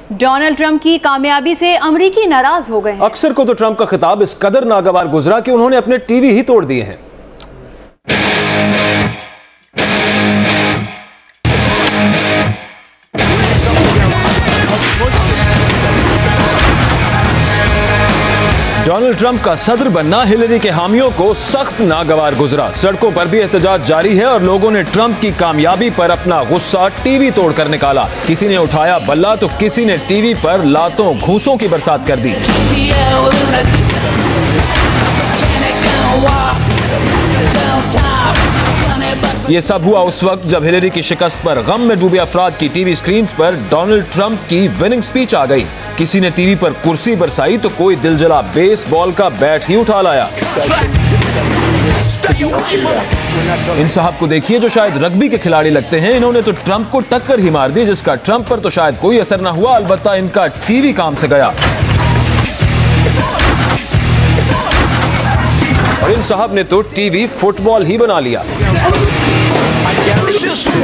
Donald Trump کی کامیابی سے امریکی ناراض ہو گئے ہیں۔ اکثر کو تو ٹرمپ کا خطاب اس قدر ناگوار گزرا کہ انہوں نے اپنے ٹی وی ہی توڑ دیے ہیں۔ ڈونلڈ ٹرمپ کا صدر بننا ہلیری کے حامیوں کو سخت ناگوار گزرا۔ سڑکوں پر بھی احتجاج جاری ہے اور لوگوں نے ٹرمپ کی کامیابی پر اپنا غصہ ٹی وی توڑ کر نکالا۔ کسی نے اٹھایا بلہ تو کسی نے ٹی وی پر لاتوں گھوسوں کی برسات کر دی۔ یہ سب ہوا اس وقت جب ہلیری کی شکست پر غم میں ڈوبے افراد کی ٹی وی سکرینز پر ڈونلڈ ٹرمپ کی وننگ سپیچ آ گئی۔ کسی نے ٹی وی پر کرسی برسائی تو کوئی دل جلا بیس بال کا بیٹ ہی اٹھا لایا۔ ان صاحب کو دیکھیے جو شاید رگبی کے کھلاڑی لگتے ہیں، انہوں نے تو ٹرمپ کو ٹکر ہی مار دی، جس کا ٹرمپ پر تو شاید کوئی اثر نہ ہوا، البتہ ان کا ٹی وی کام سے گیا۔ اور ان صاحب نے تو ٹی وی فٹ بال ہی بنا لیا۔